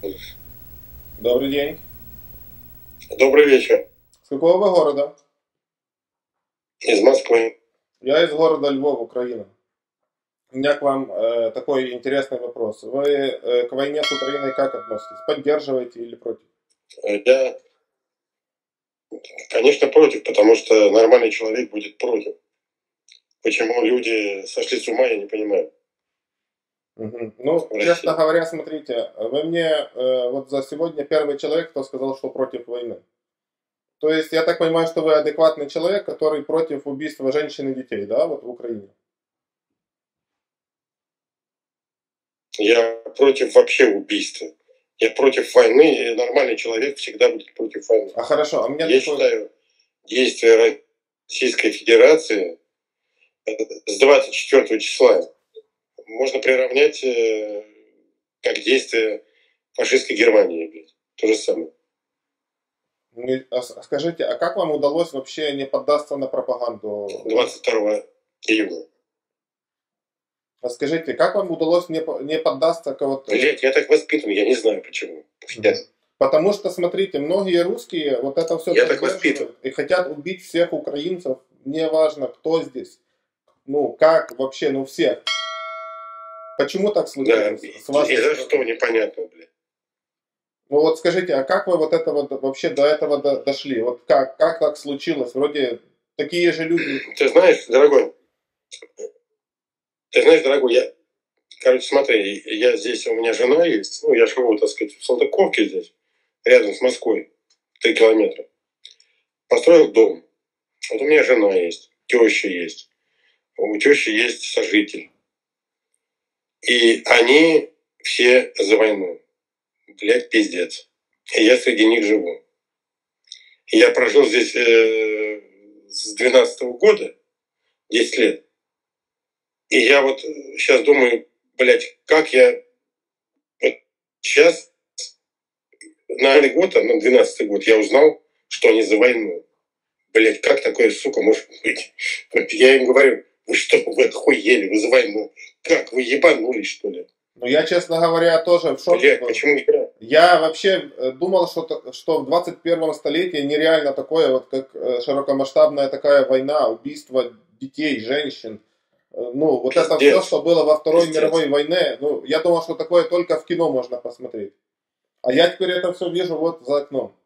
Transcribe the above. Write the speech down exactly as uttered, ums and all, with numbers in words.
Добрый день. Добрый вечер. С какого вы города? Из Москвы. Я из города Львов, Украина. У меня к вам э, такой интересный вопрос. Вы э, к войне с Украиной как относитесь? Поддерживаете или против? Я, конечно, против, потому что нормальный человек будет против. Почему люди сошли с ума, я не понимаю. Мгм. Ну, В честно России. говоря, смотрите, вы мне э, вот за сегодня первый человек, кто сказал, что против войны. То есть, я так понимаю, что вы адекватный человек, который против убийства женщин и детей, да, вот в Украине? Я против вообще убийства. Я против войны, и нормальный человек всегда будет против войны. А хорошо, а мне Я такой... считаю, действия Российской Федерации э, с двадцать четвёртого числа можно приравнять э, как действия фашистской Германии, блядь. То же самое. Не- а с- Скажите, а как вам удалось вообще не поддаться на пропаганду? двадцать второго июня. А скажите, как вам удалось не, по- не поддаться к вот... э, Блять, я так воспитан, я не знаю почему. Я, Потому что, смотрите, многие русские вот это все я так воспитан. поддерживают и хотят убить всех украинцев, неважно, кто здесь, ну, как вообще, ну, всех. Почему так Да, случилось с вашей и за стороны? что, непонятно, блядь. Ну вот скажите, а как вы вот это вот вообще до этого до- дошли? Вот как, как так случилось? Вроде такие же люди. Ты знаешь, дорогой, ты знаешь, дорогой, я, короче, смотри, я здесь, у меня жена есть, ну, я живу, так сказать, в Салтыковке здесь, рядом с Москвой, три километра. Построил дом. Вот у меня жена есть, теща есть, у тещи есть сожитель. И они все за войну. Блядь, пиздец. И я среди них живу. И я прожил здесь э, с двенадцатого года, десять лет. И я вот сейчас думаю, блядь, как я вот сейчас, на Новый год, на двенадцатый год, я узнал, что они за войну. Блядь, как такое, сука, может быть? Я им говорю, вы что, вы охуели, вы за войну? Как, вы ебанулись, что ли? Ну я, честно говоря, тоже в шоке Блядь, был. почему я? Я вообще э, думал, что, то- что в двадцать первом столетии нереально такое, вот как э, широкомасштабная такая война, убийство детей, женщин. Э, Ну, вот это все, Пиздец. что было во Второй Пиздец. мировой войне, ну, я думал, что такое только в кино можно посмотреть. А я теперь это все вижу вот за окном.